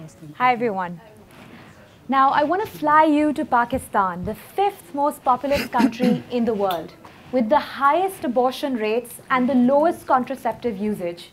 Hi, everyone. Now, I want to fly you to Pakistan, the fifth most populous country in the world, with the highest abortion rates and the lowest contraceptive usage.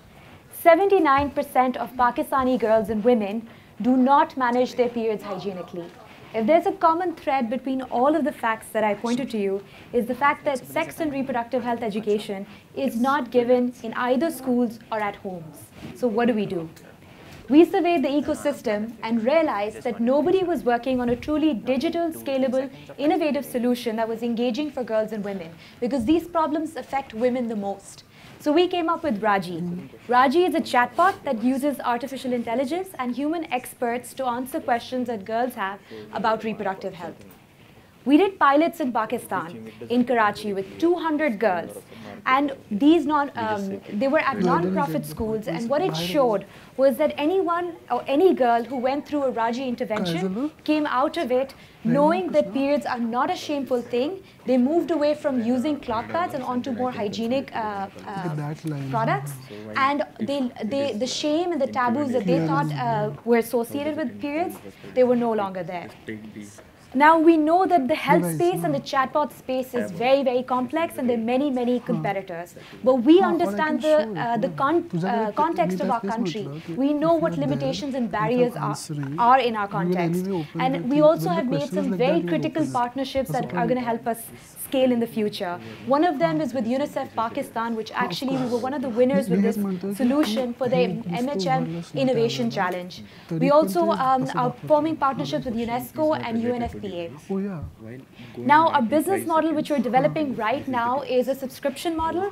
79% of Pakistani girls and women do not manage their periods hygienically. If there's a common thread between all of the facts that I pointed to you, is the fact that sex and reproductive health education is not given in either schools or at homes. So what do? We surveyed the ecosystem and realized that nobody was working on a truly digital, scalable, innovative solution that was engaging for girls and women, because these problems affect women the most. So we came up with Raaji. Raaji is a chatbot that uses artificial intelligence and human experts to answer questions that girls have about reproductive health. We did pilots in Pakistan, in Karachi, with 200 girls. And these they were at non-profit schools. And what it showed was that anyone or any girl who went through a Raaji intervention came out of it knowing that periods are not a shameful thing. They moved away from using cloth pads and onto more hygienic products. And the shame and the taboos that they thought were associated with periods, they were no longer there. Now, we know that the health space and the chatbot space is very, very complex, and there are many, many competitors. But we understand the context of our country. We know what limitations and barriers are in our context. And we also have made some very critical partnerships that are going to help us scale in the future. One of them is with UNICEF Pakistan, which actually we were one of the winners with this solution for the MHM Innovation Challenge. We also are forming partnerships with UNESCO and UNFPA. Now, our business model, which we're developing right now, is a subscription model.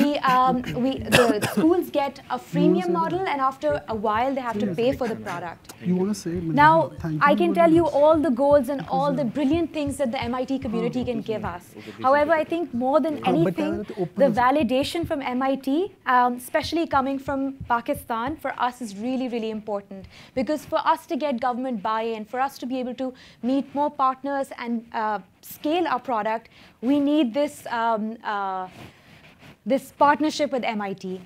The schools get a freemium model, and after a while, they have to pay for the product. Now, I can tell you all the goals and all the brilliant things that the MIT community can give us. However, I think more than anything, the validation from MIT, especially coming from Pakistan, for us is really, really important. Because for us to get government buy-in, for us to be able to meet more partners and scale our product, we need this, this partnership with MIT.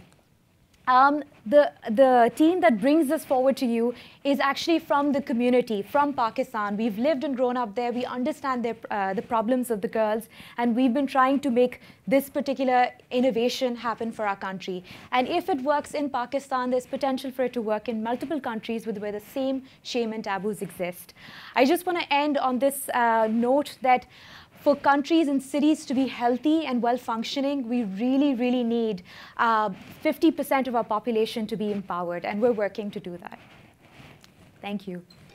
The team that brings this forward to you is actually from the community, from Pakistan. We've lived and grown up there. We understand the problems of the girls, and we've been trying to make this particular innovation happen for our country. And if it works in Pakistan, there's potential for it to work in multiple countries where the same shame and taboos exist. I just want to end on this note that for countries and cities to be healthy and well-functioning, we really, really need 50% of our population to be empowered, and we're working to do that. Thank you.